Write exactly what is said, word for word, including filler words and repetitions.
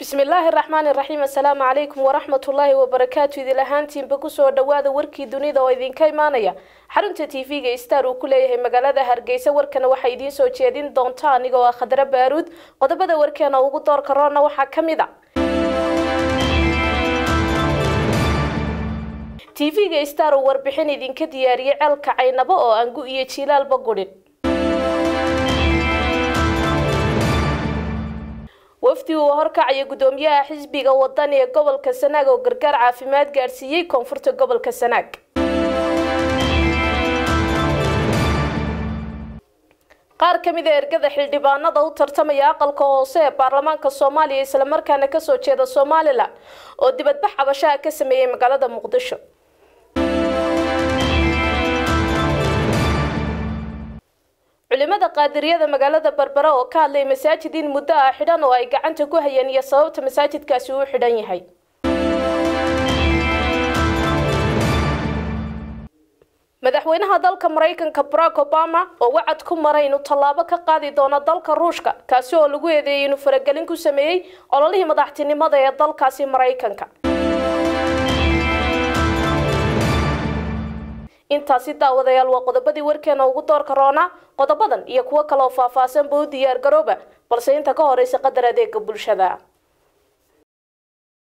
بسم الله الرحمن الرحيم. السلام عليكم ورحمة الله وبركاته. إذا لهانتين بكسو دوادا وركي دونيدا وإذين كيمانيا حرمت تيفيغا استارو كليه مغالada Hargeysa warkana waxa idin soo jeedin doonta aniga waa Khadra Baaruud qodobada warkeena ugu door karoona waxa kamid ah تيفيغا استارو warbixin idinka diyaariyay ceelka Caynabo oo aangu iyo Jilaalba gudin wafdi uu horkacay gudoomiyaha xisbiga wadani ee gobolka Sanaag oo gargaar caafimaad gaarsiiyay koonfurta gobolka Sanaag qaar kamid ah ergada xildhibaanada u tartamaya aqalka hoose ee baarlamaanka Soomaaliya isla markaana ka soo jeeda Soomaaliland oo dibadbax cabasho ka sameeyay magaalada Muqdisho culimada qaadiriyada magaalada Berbera oo ka hadlay masaajidin muddo ah xidhan oo ay gacanta ku hayeen iyo sababta masaajidkaasi uu xidhan yahay madaxweynaha dalka Mareykanka Barack Obama oo wacad ku maray inuu tallaabo ka qaadi doono dalka Ruushka kaasi oo lagu eedeeyay inuu faragelin ku sameeyay ololihii madaxtinimada ee dalkaasi Mareykanka intaasi daawadayaal waa qodobadii warkeena ugu door karoona qodobadan iyo kuwa kale oo faahfaahsan buu diyaar garooba balse inta ka horeysa qadar adeega bulshada